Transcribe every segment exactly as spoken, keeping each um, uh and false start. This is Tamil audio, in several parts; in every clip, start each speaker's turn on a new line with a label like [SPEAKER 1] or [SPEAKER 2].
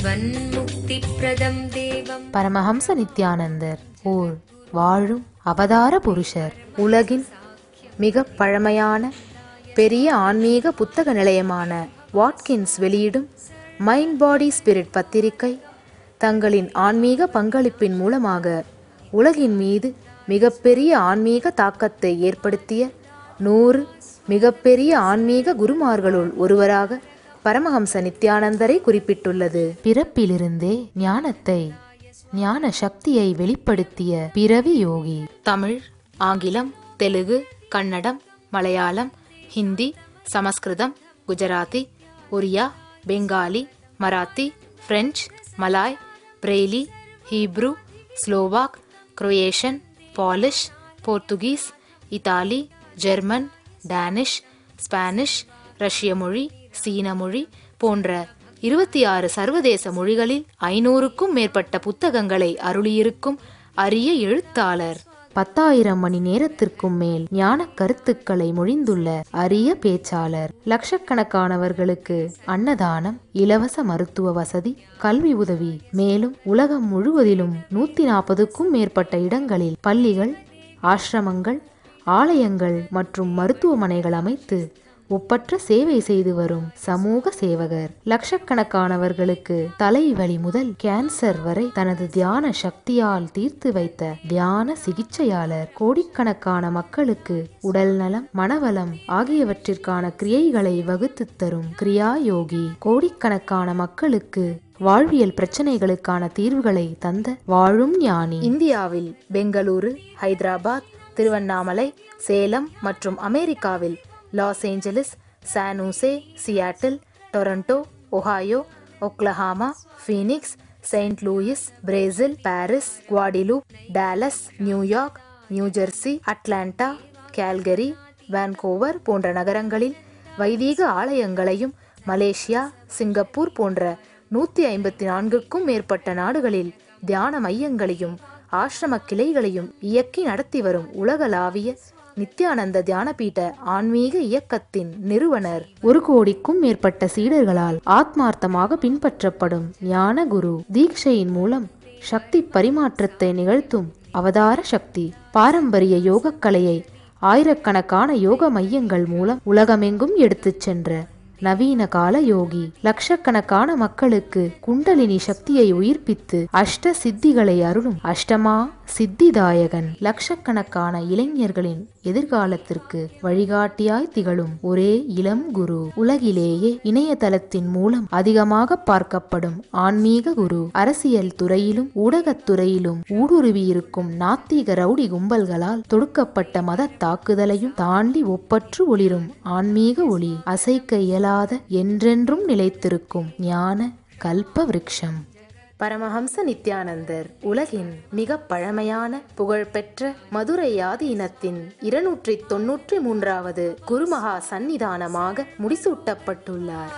[SPEAKER 1] ஜீவன் முக்தி பிரதம் தேவம்.
[SPEAKER 2] பரமஹம்ச நித்யானந்தர் ஓர் வாழும் அவதார புருஷர். உலகின் மிக பழமையான பெரிய ஆன்மீக புத்தக நிலையமான வாட்கின்ஸ் வெளியிடும் மைண்ட் பாடி ஸ்பிரிட் பத்திரிகை தங்களின் ஆன்மீக பங்களிப்பின் மூலமாக உலகின் மீது மிகப்பெரிய ஆன்மீக தாக்கத்தை ஏற்படுத்திய நூறு மிகப்பெரிய ஆன்மீக குருமார்களுள் ஒருவராக பரமஹம்ச நித்யானந்தரை குறிப்பிட்டுள்ளது. பிறப்பிலிருந்தே ஞானத்தை ஞான சக்தியை வெளிப்படுத்திய பிறவி யோகி. தமிழ், ஆங்கிலம், Telugu, Kannada, Malayalam, Hindi, Sanskrit, Gujarati, Oriya, Bengali, Marathi, French, Malay, Braille, Hebrew, Slovak, Croatian, Polish, Portuguese, Italy, German, Danish, Spanish, ரஷ்ய மொழி, சீன மொழி போன்ற இருபத்தி ஆறு சர்வதேச மொழிகளில் ஐநூறுக்கும் மேற்பட்ட புத்தகங்களை அருளியிருக்கும் அரிய எழுத்தாளர். பத்தாயிரம் மணி நேரத்திற்கும் மேல் ஞான கருத்துக்களை மொழிந்துள்ள அரிய பேச்சாளர். லட்சக்கணக்கானவர்களுக்கு அன்னதானம், இலவச மருத்துவ வசதி, கல்வி உதவி, மேலும் உலகம் முழுவதிலும் நூத்தி நாற்பதுக்கும் மேற்பட்ட இடங்களில் பள்ளிகள், ஆசிரமங்கள், ஆலயங்கள் மற்றும் மருத்துவமனைகள் அமைத்து ஒப்பற்ற சேவை செய்து வரும் சமூக சேவகர். லட்சக்கணக்கானவர்களுக்கு தலைவலி முதல் கேன்சர் வரை தனது தியான சக்தியால் தீர்த்து வைத்த தியான சிகிச்சையாளர். கோடிக்கணக்கான மக்களுக்கு உடல் நலம், மனவளம் ஆகியவற்றிற்கான கிரியைகளை வகுத்து தரும் கிரியா யோகி. கோடிக்கணக்கான மக்களுக்கு வாழ்வியல் பிரச்சனைகளுக்கான தீர்வுகளை தந்த வாழும் ஞானி. இந்தியாவில் பெங்களூரு, ஹைதராபாத், திருவண்ணாமலை, சேலம் மற்றும் அமெரிக்காவில் Los Angeles, San Jose, Seattle, Toronto, Ohio, Oklahoma, Phoenix, Saint Louis, Brazil, Paris, Guadeloupe, Dallas, New York, New Jersey, Atlanta, Calgary, Vancouver போன்ற நகரங்களில் வைதீக ஆலயங்களையும், மலேசியா, சிங்கப்பூர் போன்ற நூற்றி ஐம்பத்தி நான்குக்கும் மேற்பட்ட நாடுகளில் தியான மையங்களையும் ஆசிரம கிளைகளையும் இயக்கி நடத்தி வரும் உலகளாவிய நித்யானந்த தியானபீட ஆன்மீக இயக்கத்தின் நிறுவனர். ஒரு கோடிக்கும் மேற்பட்ட சீடர்களால் ஆத்மார்த்தமாக பின்பற்றப்படும் ஞான குரு. தீட்சையின் மூலம் சக்தி பரிமாற்றத்தை நிகழ்த்தும் அவதார சக்தி. பாரம்பரிய யோகக்கலையை ஆயிரக்கணக்கான யோக மையங்கள் மூலம் உலகமெங்கும் எடுத்துச் சென்ற நவீன கால யோகி. லட்சக்கணக்கான மக்களுக்கு குண்டலினி சக்தியை உயிர்ப்பித்து அஷ்ட சித்திகளை அருளும் அஷ்டமா சித்திதாயகன். லட்சக்கணக்கான இளைஞர்களின் எதிர்காலத்திற்கு வழிகாட்டியாய் திகழும் ஒரே இளம் குரு. உலகிலேயே இணையதளத்தின் மூலம் அதிகமாக பார்க்கப்படும் ஆன்மீக குரு. அரசியல் துறையிலும் ஊடகத்துறையிலும் ஊடுருவியிருக்கும் நாத்திக ரவுடி கும்பல்களால் தொடுக்கப்பட்ட மத தாக்குதலையும் தாண்டி ஒப்பற்று ஒளிரும் ஆன்மீக ஒளி. அசைக்க இயலாத என்றென்றும் நிலைத்திருக்கும் ஞான கல்ப விருட்சம். பரமஹம்ச நித்யானந்தர் உலகின் மிக பழமையான புகழ்பெற்ற மதுரை ஆதீனத்தின் இருநூற்றி தொன்னூற்றி மூன்றாவது குருமகா சந்நிதானமாக முடிசூட்டப்பட்டுள்ளார்.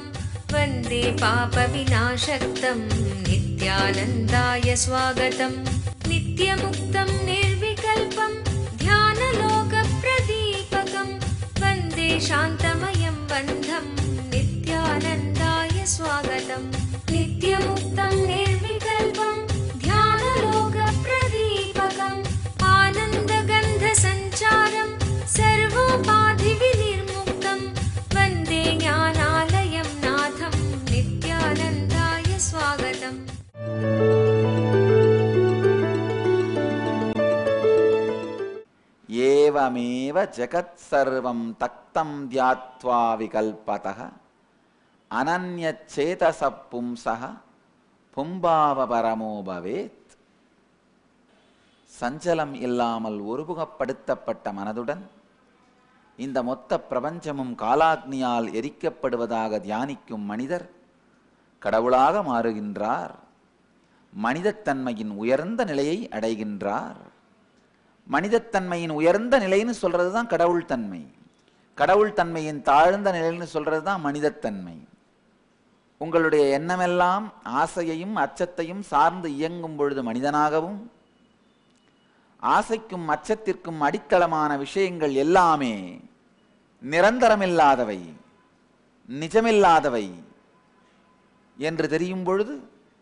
[SPEAKER 2] வந்தே பாப விநாசக்தம் நித்யானந்தாய ஸ்வாகதம். நித்யமுக்தம் நிர்விகல்பம் தியானலோக பிரதீபகம். வந்தே சாந்தமயம் பந்தம் நித்யானந்தாய ஸ்வாகதம். நித்யமுக்தம் நிர்விகல்பம் தியானலோக பிரதீபகம். ஆனந்த கந்த சஞ்சாரம் சர்வோபாதி விநிர்முக்தம். வந்தே ஞானாலயம் நாதம் நித்யானந்தாய ஸ்வாகதம்.
[SPEAKER 3] ஏவமேவ ஜகத் சர்வம் தக்தம் தியாத்வா விகல்பதஹ அனன்யச்சேதஸ பும்ஸஹ பும்பாவ பரமோ பவேத். சஞ்சலம் இல்லாமல் ஒருமுகப்படுத்தப்பட்ட மனதுடன் இந்த மொத்த பிரபஞ்சமும் காலாக்னியால் எரிக்கப்படுவதாக தியானிக்கும் மனிதர் கடவுளாக மாறுகின்றார். மனிதத்தன்மையின் உயர்ந்த நிலையை அடைகின்றார். மனிதத்தன்மையின் உயர்ந்த நிலைன்னு சொல்றது தான் கடவுள் தன்மை. கடவுள் தன்மையின் தாழ்ந்த நிலைன்னு சொல்றது தான் மனிதத்தன்மை. உங்களுடைய எண்ணமெல்லாம் ஆசையையும் அச்சத்தையும் சார்ந்து இயங்கும் பொழுது மனிதனாகவும், ஆசைக்கும் அச்சத்திற்கும் அடித்தளமான விஷயங்கள் எல்லாமே நிரந்தரமில்லாதவை, நிஜமில்லாதவை, என்று தெரியும் பொழுது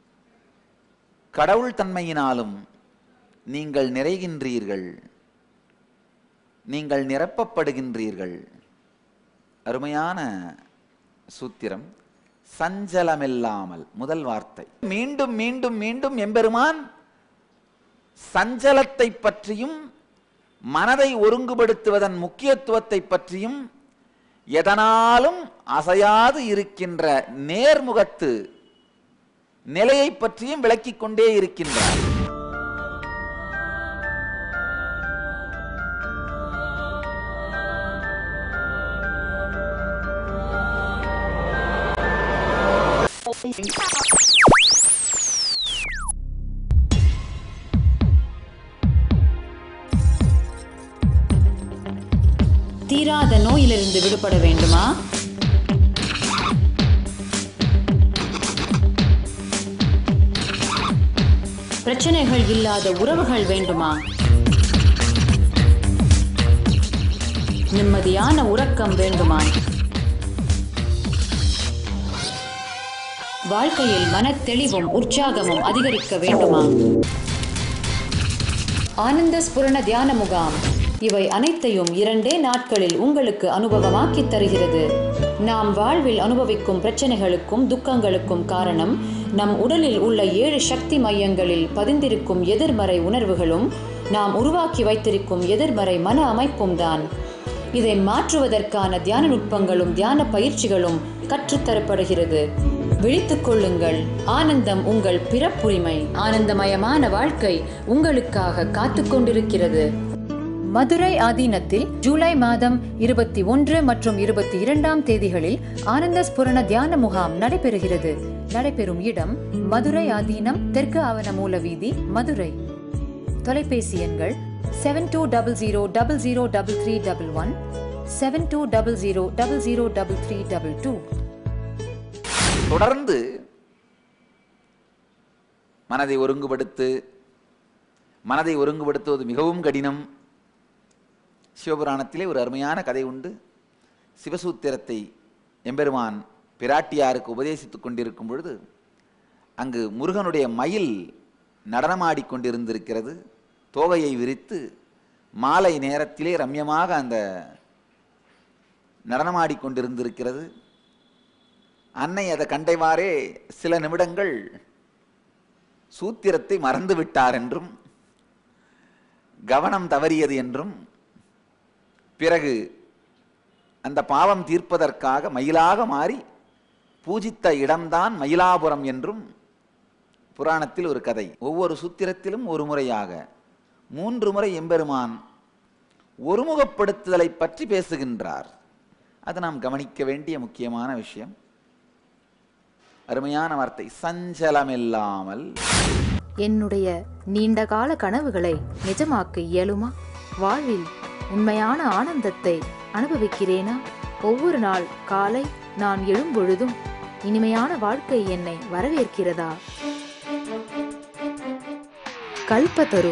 [SPEAKER 3] கடவுள் தன்மையினாலும் நீங்கள் நிறைகின்றீர்கள், நீங்கள் நிரப்பப்படுகின்றீர்கள். அருமையான சூத்திரம். சஞ்சலமில்லாமல் முதல் வார்த்தை. மீண்டும் மீண்டும் மீண்டும் எம்பெருமான் சஞ்சலத்தை பற்றியும் மனதை ஒருங்குபடுத்துவதன் முக்கியத்துவத்தை பற்றியும் எதனாலும் அசையாது இருக்கின்ற நேர்முகத்து நிலையை பற்றியும் விளக்கிக் கொண்டே இருக்கின்றார்.
[SPEAKER 4] தீராத நோயிலிருந்து விடுபட வேண்டுமா? பிரச்சனைகள் இல்லாத உறவுகள் வேண்டுமா? நிம்மதியான உறக்கம் வேண்டுமா? வாழ்க்கையில் மனத்தெளிவும் உற்சாகமும் அதிகரிக்க வேண்டுமா? ஆனந்த ஸ்புரண தியான முகாம் இவை அனைத்தையும் இரண்டே நாட்களில் உங்களுக்கு அனுபவமாக்கி தருகிறது. நாம் வாழ்வில் அனுபவிக்கும் பிரச்சனைகளுக்கும் துக்கங்களுக்கும் காரணம் நம் உடலில் உள்ள ஏழு சக்தி மையங்களில் பதிந்திருக்கும் எதிர்மறை உணர்வுகளும் நாம் உருவாக்கி வைத்திருக்கும் எதிர்மறை மன அமைப்பும் தான். இதை மாற்றுவதற்கான தியான நுட்பங்களும் தியான பயிற்சிகளும் கற்றுத்தரப்படுகிறது. விழித்துக் கொள்ளுங்கள். ஆனந்தம் உங்கள் பிறப்புரிமை. ஆனந்தமயமான வாழ்க்கை உங்களுக்காக காத்து கொண்டிருக்கிறது. மதுரை ஆதீனத்தில் ஜூலை மாதம் இருபத்தி ஒன்று மற்றும் இருபத்தி இரண்டாம் தேதிகளில் ஆனந்த ஸ்புரண தியான முகாம் நடைபெறுகிறது. நடைபெறும் இடம் மதுரை ஆதீனம், தெற்கு ஆவணமூல வீதி, மதுரை. தொலைபேசி எண்கள் seven two double zero double zero double three double one, seven two double zero double zero double three double two.
[SPEAKER 3] தொடர்ந்து மனதை ஒருங்குபடுத்து மனதை ஒருங்குபடுத்துவது மிகவும் கடினம். சிவபுராணத்திலே ஒரு அருமையான கதை உண்டு. சிவசூத்திரத்தை எம்பெருமான் பிராட்டியாருக்கு உபதேசித்துக் கொண்டிருக்கும் பொழுது அங்கு முருகனுடைய மயில் நடனமாடிக்கொண்டிருந்திருக்கிறது. தோகையை விரித்து மாலை நேரத்திலே ரம்யமாக அந்த நடனமாடிக்கொண்டிருந்திருக்கிறது. அன்னை அதை கண்டைவாறே சில நிமிடங்கள் சூத்திரத்தை மறந்து விட்டார் என்றும் கவனம் தவறியது என்றும், பிறகு அந்த பாவம் தீர்ப்பதற்காக மயிலாக மாறி பூஜித்த இடம்தான் மயிலாபுரம் என்றும் புராணத்தில் ஒரு கதை. ஒவ்வொரு சூத்திரத்திலும் ஒரு முறையாக மூன்று முறை எம்பெருமான் ஒருமுகப்படுத்துதலை பற்றி பேசுகின்றார். அது நாம் கவனிக்க வேண்டிய முக்கியமான விஷயம். அருமையான வார்த்தை, சஞ்சலமில்லாமல்.
[SPEAKER 2] என்னுடைய நீண்டகால கனவுகளை நிஜமாக்க இயலுமா? வாழ்வில் உண்மையான ஆனந்தத்தை அனுபவிக்கிறேனா? ஒவ்வொரு நாள் காலை நான் எழும்பொழுதும் இனிமையான வாழ்க்கை என்னை வரவேற்கிறதா? கல்பத்தரு.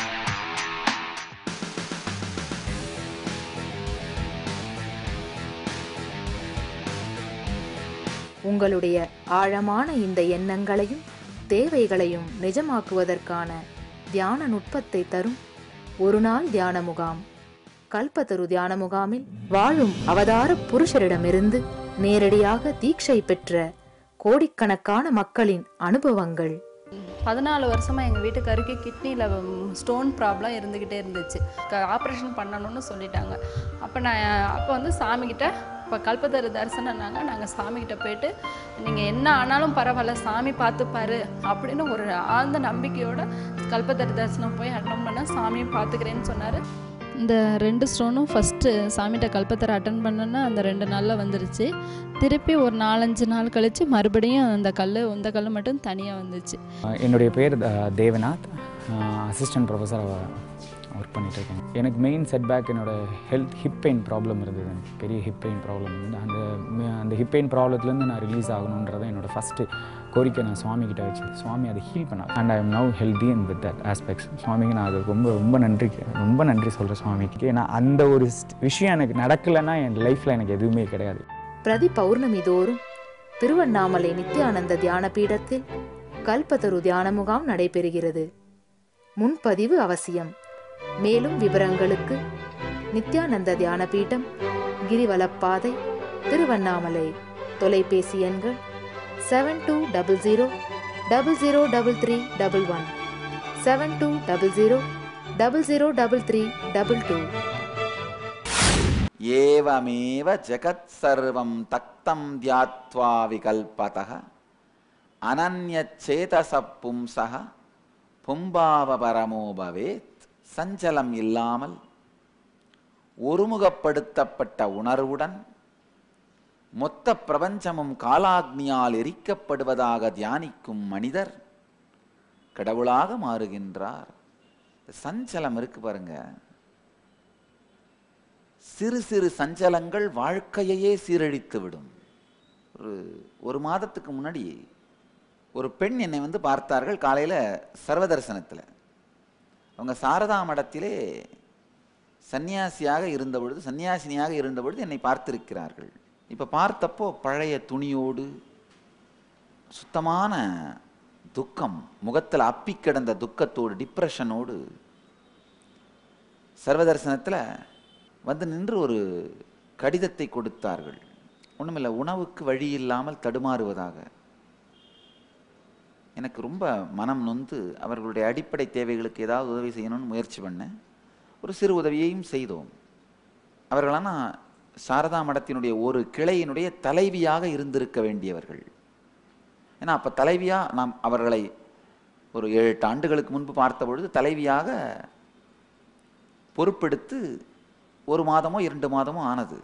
[SPEAKER 2] உங்களுடைய ஆழமான இந்த எண்ணங்களையும் தேவைகளையும் நிஜமாக்குவதற்கான தியான நுட்பத்தை தரும் ஒரு நாள் தியான முகாம். கல்பத்தரு தியான முகாமில் வாழும் அவதார புருஷரிடமிருந்து நேரடியாக தீட்சை பெற்ற கோடிக்கணக்கான மக்களின் அனுபவங்கள்.
[SPEAKER 5] பதினாலு வருஷமாக எங்கள் வீட்டுக்காருக்கு கிட்னியில் ஸ்டோன் ப்ராப்ளம் இருந்துக்கிட்டே இருந்துச்சு. ஆப்ரேஷன் பண்ணணும்னு சொல்லிட்டாங்க. அப்போ நான் அப்போ வந்து சாமிக்கிட்ட இப்போ கல்பத்தரு தரிசனம்னாங்க. நாங்கள் சாமிக்கிட்ட போயிட்டு நீங்கள் என்ன ஆனாலும் பரவாயில்ல, சாமி பார்த்துப்பாரு அப்படின்னு ஒரு ஆழ்ந்த நம்பிக்கையோட கல்பத்தரு தரிசனம் போய் அட்டன் பண்ணால் சாமியும் பார்த்துக்கிறேன்னு சொன்னார். இந்த ரெண்டு ஸ்டோனும் ஃபஸ்ட்டு சாமிகிட்ட கல்பத்தரை அட்டன் பண்ணோன்னா அந்த ரெண்டு நாளில் வந்துருச்சு. திருப்பி ஒரு நாலஞ்சு நாள் கழித்து மறுபடியும் அந்த கல் இந்த கல் மட்டும் தனியாக வந்துச்சு.
[SPEAKER 6] என்னுடைய பேர் தேவநாத், அசிஸ்டன்ட் ப்ரொஃபஸராக ஒர்க் பண்ணிகிட்ருக்கேன். எனக்கு மெயின் செட்பேக் என்னோடய ஹெல்த் ஹிப் பெயின் ப்ராப்ளம் இருந்தது. எனக்கு பெரிய ஹிப் பெயின் ப்ராப்ளம் இருந்தது. அந்த அந்த ஹிப் பெயின் ப்ராப்ளத்துலேருந்து நான் ரிலீஸ் ஆகணுன்றதை என்னோடய ஃபஸ்ட்டு கோரிக்கை நான் சுவாமிகிட்ட வச்சு சுவாமி அதை ஹீல் பண்ணார். And I am now healthy and with that aspects. சுவாமிக்கு நான் அது ரொம்ப ரொம்ப நன்றி ரொம்ப நன்றி சொல்கிறேன் சுவாமிக்கு. ஏன்னா அந்த ஒரு விஷயம் எனக்கு நடக்கலைன்னா என் லைஃப்பில் எனக்கு எதுவுமே கிடையாது.
[SPEAKER 2] பிரதி பௌர்ணமி தோறும் திருவண்ணாமலை நித்யானந்த தியான பீடத்தில் கல்பத்தரு தியான முகாம் நடைபெறுகிறது. முன்பதிவு அவசியம். மேலும் விவரங்களுக்கு நித்யானந்த தியான பீடம், கிரிவலப்பாதை, திருவண்ணாமலை. தொலைபேசி எண்கள் seven two double zero double zero double three double one, seven two double zero double zero double three double two.
[SPEAKER 3] ஏவமேவ ஜகத் சர்வம் தக்தம் தியாத்வா விகல்பதஹ அனன்யச்சேதஸ பும்சஹ பும்பாவ பரமோ பவேத். சஞ்சலம் இல்லாமல் ஒருமுகப்படுத்தப்பட்ட உணர்வுடன் மொத்த பிரபஞ்சமும் காலாக்னியால் எரிக்கப்படுவதாக தியானிக்கும் மனிதர் கடவுளாக மாறுகின்றார். சஞ்சலம் இருக்கு பாருங்க, சிறு சிறு சஞ்சலங்கள் வாழ்க்கையையே சீரழித்து விடும். ஒரு ஒரு மாதத்துக்கு முன்னாடி ஒரு பெண் என்னை வந்து பார்த்தார்கள் காலையில் சர்வதர்சனத்தில். அவங்க சாரதா மடத்திலே சன்னியாசியாக இருந்த பொழுது சன்னியாசினியாக இருந்த பொழுது என்னை பார்த்திருக்கிறார்கள். இப்போ பார்த்தப்போ பழைய துணியோடு சுத்தமான துக்கம், முகத்தில் அப்பி கிடந்த துக்கத்தோடு டிப்ரெஷனோடு சர்வதர்சனத்தில் வந்து நின்று ஒரு கடிதத்தை கொடுத்தார்கள். ஒன்றுமில்லை, உணவுக்கு வழி இல்லாமல் தடுமாறுவதாக. எனக்கு ரொம்ப மனம் நொந்து அவர்களுடைய அடிப்படை தேவைகளுக்கு ஏதாவது உதவி செய்யணும்னு முயற்சி பண்ணேன். ஒரு சிறு உதவியையும் செய்தோம். அவர்களான சாரதா மடத்தினுடைய ஒரு கிளையினுடைய தலைவியாக இருந்திருக்க வேண்டியவர்கள். ஏன்னா அப்போ தலைவியாக நாம் அவர்களை ஒரு ஏழு எட்டு ஆண்டுகளுக்கு முன்பு பார்த்த பொழுது தலைவியாக பொறுப்பெடுத்து ஒரு மாதமோ இரண்டு மாதமோ ஆனது.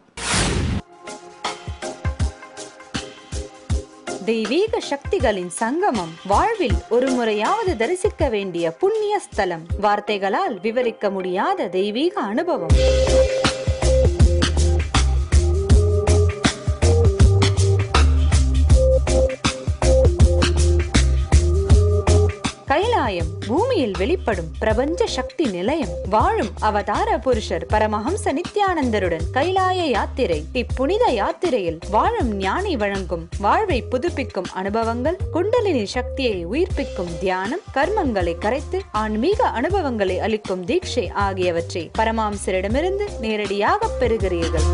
[SPEAKER 7] தெய்வீக சக்திகளின் சங்கமம், வாழ்வில் ஒரு முறையாவது தரிசிக்க வேண்டிய புண்ணிய ஸ்தலம், வார்த்தைகளால் விவரிக்க முடியாத தெய்வீக அனுபவம். கைலாயம் பூமியில் வெளிப்படும் பிரபஞ்ச சக்தி நிலையம். வாழும் அவதார புருஷர் பரமஹம்ச நித்யானந்தருடன் கைலாய யாத்திரை. இப்புனித யாத்திரையில் வாழும் ஞானி வழங்கும் வாழ்வை புதுப்பிக்கும் அனுபவங்கள், குண்டலினி சக்தியை உயிர்ப்பிக்கும் தியானம், கர்மங்களை கரைத்து ஆன்மீக அனுபவங்களை அளிக்கும் தீட்சை ஆகியவற்றை பரமஹம்சரிடமிருந்து நேரடியாக பெறுகிறீர்கள்.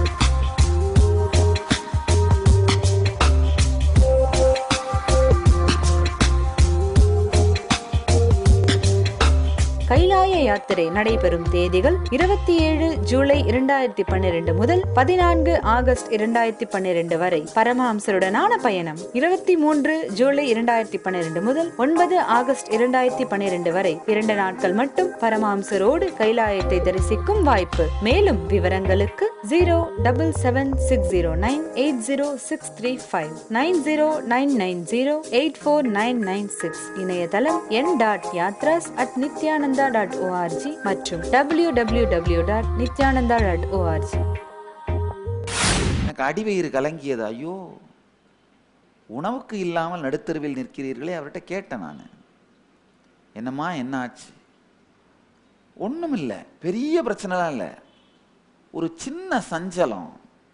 [SPEAKER 7] கைலாய யாத்திரை நடைபெறும் தேதிகள் இருபத்தி ஏழு ஜூலை இரண்டாயிரத்தி பன்னிரண்டு முதல் பதினான்கு ஆகஸ்ட் இரண்டாயிரத்தி பன்னிரண்டு வரை. பரமஹம்சருடனான பயணம் இருபத்தி மூன்று ஜூலை இரண்டாயிரத்தி பன்னிரண்டு முதல் ஒன்பது ஆகஸ்ட் இரண்டாயிரத்தி பன்னிரண்டு வரை. இரண்டு நாட்கள் மட்டும் பரமஹம்சரோடு கைலாயத்தை தரிசிக்கும் வாய்ப்பு. மேலும் விவரங்களுக்கு zero double seven six zero nine eight zero six three five, nine zero nine nine zero eight four nine nine six. இணையதளம் N dot yatras at Nithyananda dot O R G மற்றும் W W W dot Nithyananda dot O R G.
[SPEAKER 3] எனக்கு அடிவயிறு கலங்கியது. ஐயோ, உணவுக்கு இல்லாமல் நடுத்தருவில் நிற்கிறீர்களே. அவர்கிட்ட கேட்டேன் நான், என்னம்மா என்ன ஆச்சு? ஒன்றும் இல்லை, பெரிய பிரச்சனைலாம் இல்லை, ஒரு சின்ன சஞ்சலம்,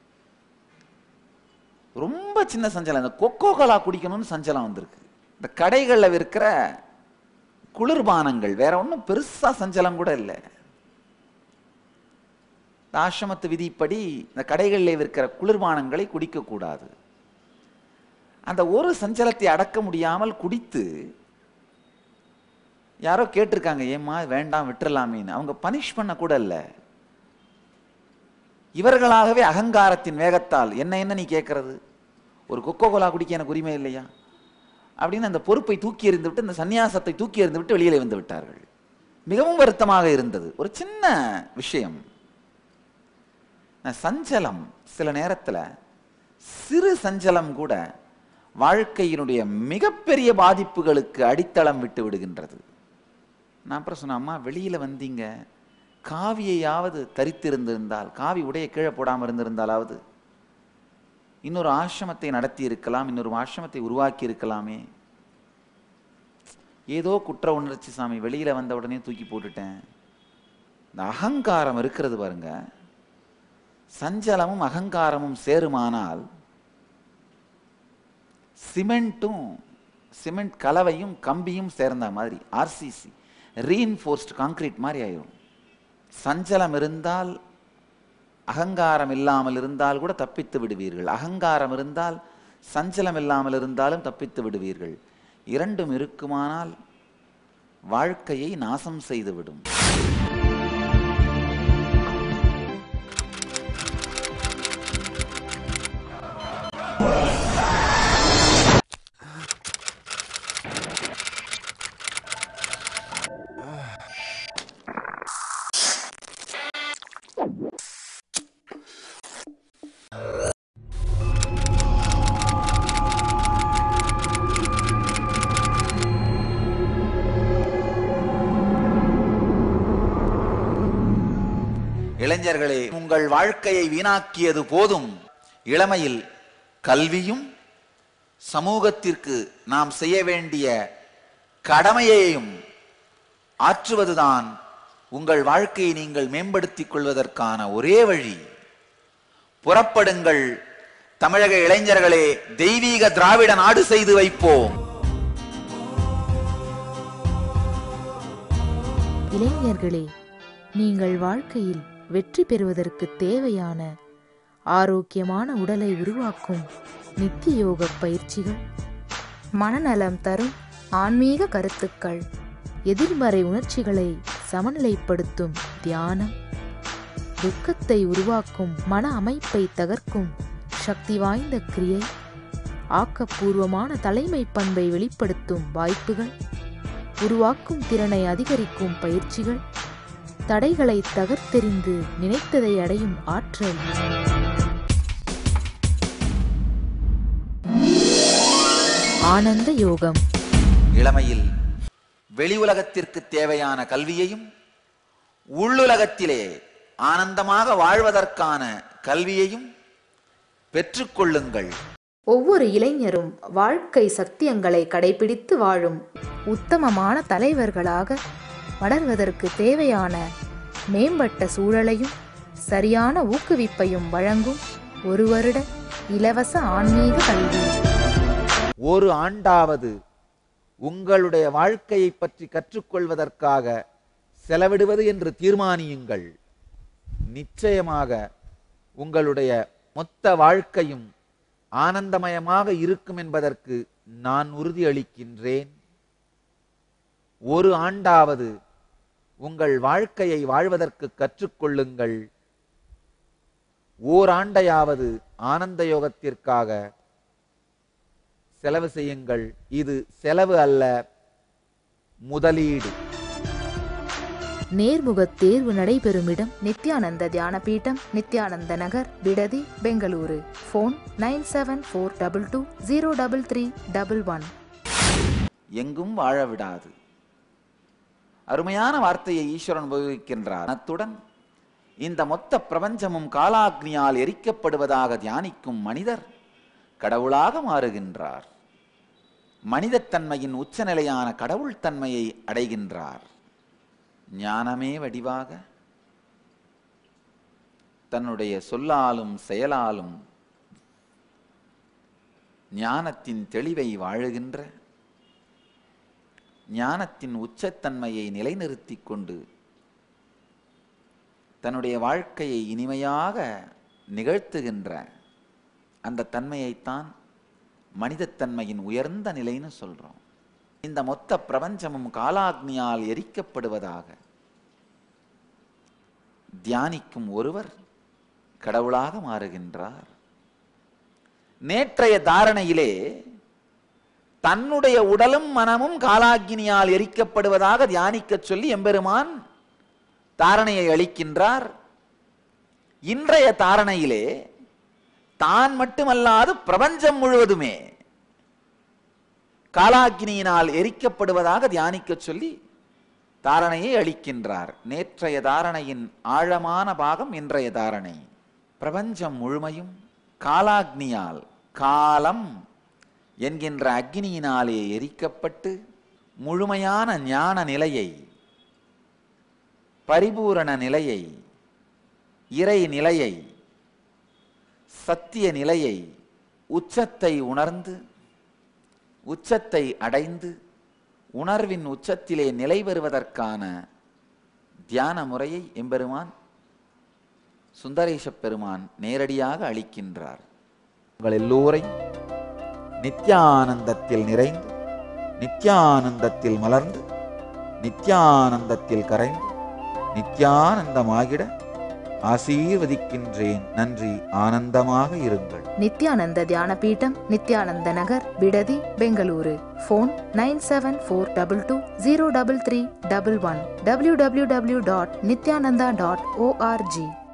[SPEAKER 3] ரொம்ப சின்ன சஞ்சலம். இந்த கொக்கோ கோலா குடிக்கணும்னு சஞ்சலம் வந்திருக்கு. இந்த கடைகளில் விற்கிற குளிர்பானங்கள், வேற ஒன்றும் பெருசா சஞ்சலம் கூட இல்லை. ஆசிரமத்து விதிப்படி இந்த கடைகளில் விற்கிற குளிர்பானங்களை குடிக்கக்கூடாது. அந்த ஒரு சஞ்சலத்தை அடக்க முடியாமல் குடித்து யாரோ கேட்டிருக்காங்க, ஏம்மா வேண்டாம் விட்டுறலாமேன்னு. அவங்க பனிஷ் பண்ண கூட இல்லை, இவர்களாகவே அகங்காரத்தின் வேகத்தால் என்ன என்ன நீ கேட்கறது, ஒரு கொக்கோ கோலா குடிக்க எனக்கு உரிமை இல்லையா அப்படின்னு அந்த பொறுப்பை தூக்கி எறிந்து விட்டு, அந்த சன்னியாசத்தை தூக்கி எறிந்து விட்டு வெளியிலே வந்து விட்டார்கள். மிகவும் வருத்தமாக இருந்தது. ஒரு சின்ன விஷயம். சஞ்சலம் சில நேரத்தில், சிறு சஞ்சலம் கூட வாழ்க்கையினுடைய மிகப்பெரிய பாதிப்புகளுக்கு அடித்தளம் விட்டு விடுகின்றது. நான் அப்புறம் சொன்னேன், அம்மா வெளியில் வந்தீங்க, காவியையாவது தரித்திருந்திருந்தால், காவி உடைய கீழே போடாமல் இருந்திருந்தாலாவது இன்னொரு ஆசிரமத்தை நடத்தி இருக்கலாம், இன்னொரு ஆசிரமத்தை உருவாக்கி இருக்கலாமே. ஏதோ குற்ற உணர்ச்சி சாமி, வெளியில வந்த உடனே தூக்கி போட்டுட்டேன். இந்த அகங்காரம் இருக்கிறது பாருங்க, சஞ்சலமும் அகங்காரமும் சேருமானால் சிமெண்ட்டும் சிமெண்ட் கலவையும் கம்பியும் சேர்ந்த மாதிரி, ஆர்சிசி ரீஇன்ஃபோர்ஸ்ட் கான்கிரீட் மாதிரி ஆயிடும். சஞ்சலம் இருந்தால், அகங்காரம் இல்லாமல் இருந்தால் கூட தப்பித்து விடுவீர்கள். அகங்காரம் இருந்தால் சஞ்சலம் இல்லாமல் இருந்தாலும் தப்பித்து விடுவீர்கள். இரண்டும் இருக்குமானால் வாழ்க்கையை நாசம் செய்துவிடும். இளைஞர்களே, உங்கள் வாழ்க்கையை வீணாக்கியது போதும். இளமையில் கல்வியும் சமூகத்திற்கு நாம் செய்ய வேண்டிய கடமையையும் ஆற்றுவதுதான் உங்கள் வாழ்க்கையை நீங்கள் மேம்படுத்திக் கொள்வதற்கான ஒரே வழி. புறப்படுங்கள் தமிழக இளைஞர்களே, தெய்வீக திராவிட நாடு செய்து வைப்போம்.
[SPEAKER 2] இளைஞர்களே, நீங்கள் வாழ்க்கையில் வெற்றி பெறுவதற்கு தேவையான ஆரோக்கியமான உடலை உருவாக்கும் நித்திய யோக பயிற்சிகள், மனநலம் தரும் ஆன்மீக கருத்துக்கள், எதிர்மறை உணர்ச்சிகளை சமநிலைப்படுத்தும் தியானம், துக்கத்தை உருவாக்கும் மன அமைப்பை தகர்க்கும் சக்தி வாய்ந்த கிரியை, ஆக்கப்பூர்வமான தலைமை பண்பை வெளிப்படுத்தும் வாய்ப்புகள், உருவாக்கும் திறனை அதிகரிக்கும் பயிற்சிகள், தடைகளை தகர்த்தெறிந்து நினைத்ததை அடையும் ஆற்றல், ஆனந்த யோகம்.
[SPEAKER 3] இளமையில் வெளி உலகத்திற்கு தேவையான கல்வியையும், உள்ளுலகத்திலே ஆனந்தமாக வாழ்வதற்கான கல்வியையும் பெற்றுக்கொள்ளுங்கள்.
[SPEAKER 2] ஒவ்வொரு இளைஞரும் வாழ்க்கை சத்தியங்களை கடைபிடித்து வாழும் உத்தமமான தலைவர்களாக வளர்வதற்கு தேவையான மேம்பட்ட சூழலையும் சரியான ஊக்குவிப்பையும் வழங்கும் ஒரு வருட இலவச ஆன்மீக கல்வி.
[SPEAKER 3] ஒரு ஆண்டாவது உங்களுடைய வாழ்க்கையை பற்றி கற்றுக்கொள்வதற்காக செலவிடுவது என்று தீர்மானியுங்கள். நிச்சயமாக உங்களுடைய மொத்த வாழ்க்கையும் ஆனந்தமயமாக இருக்கும் என்பதற்கு நான் உறுதியளிக்கின்றேன். ஒரு ஆண்டாவது உங்கள் வாழ்க்கையை வாழ்வதற்கு கற்றுக்கொள்ளுங்கள். ஓராண்டையாவது ஆனந்த யோகத்திற்காக செலவு செய்யுங்கள். இது செலவு அல்ல, முதலீடு.
[SPEAKER 2] நேர்முக தேர்வு நடைபெறும் இடம் Nithyananda Dhyana Peetam, Nithyananda Nagar, Bidadi, Bengaluru. Phone nine seven four double two zero double three double one.
[SPEAKER 3] எங்கும் வாழ விடாது. அருமையான வார்த்தையை ஈஸ்வரன் உபயோகிக்கின்றார். அத்துடன் இந்த மொத்த பிரபஞ்சமும் காலாக்னியால் எரிக்கப்படுவதாக தியானிக்கும் மனிதர் கடவுளாக மாறுகின்றார். மனிதத்தன்மையின் உச்சநிலையான கடவுள் தன்மையை அடைகின்றார். ஞானமே வடிவாக தன்னுடைய சொல்லாலும் செயலாலும் ஞானத்தின் தெளிவை வாழுகின்ற, ஞானத்தின் உச்சத்தன்மையை நிலைநிறுத்திக் கொண்டு தன்னுடைய வாழ்க்கையை இனிமையாக நிகழ்த்துகின்ற அந்த தன்மையைத்தான் மனிதத்தன்மையின் உயர்ந்த நிலைன்னு சொல்றோம். இந்த மொத்த பிரபஞ்சமும் காலாக்னியால் எரிக்கப்படுவதாக தியானிக்கும் ஒருவர் கடவுளாக மாறுகின்றார். நேற்றைய தாரணையிலே தன்னுடைய உடலும் மனமும் காலாக்னியால் எரிக்கப்படுவதாக தியானிக்க சொல்லி எம்பெருமான் தாரணையை அளிக்கின்றார். இன்றைய தாரணையிலே தான் மட்டுமல்லாது பிரபஞ்சம் முழுவதுமே காலாக்னியினால் எரிக்கப்படுவதாக தியானிக்க சொல்லி தாரணையை அளிக்கின்றார். நேற்றைய தாரணையின் ஆழமான பாகம் இன்றைய தாரணை. பிரபஞ்சம் முழுமையும் காலாக்னியால், காலம் என்கின்ற அக்னியினாலே எரிக்கப்பட்டு முழுமையான ஞான நிலையை, பரிபூரண நிலையை, இறை நிலையை, சத்திய நிலையை, உச்சத்தை உணர்ந்து உச்சத்தை அடைந்து உணர்வின் உச்சத்திலே நிலை பெறுவதற்கான தியான முறையை எம்பெருமான் சுந்தரேச பெருமான் நேரடியாக அளிக்கின்றார். உங்கள் எல்லோரையும் நித்யானந்தத்தில் நிறைந்து, நித்யானந்தத்தில் மலர்ந்து, நித்யானந்தத்தில் கரைந்து, நித்யானந்தமாகிட ஆசீர்வதிக்கின்றேன். நன்றி. ஆனந்தமாக இருங்கள்.
[SPEAKER 2] Nithyananda Dhyana Peetam, Nithyananda Nagar, Bidadi, Bengaluru. Phone nine seven four double two zero double three double one. W W W dot Nithyananda dot O R G.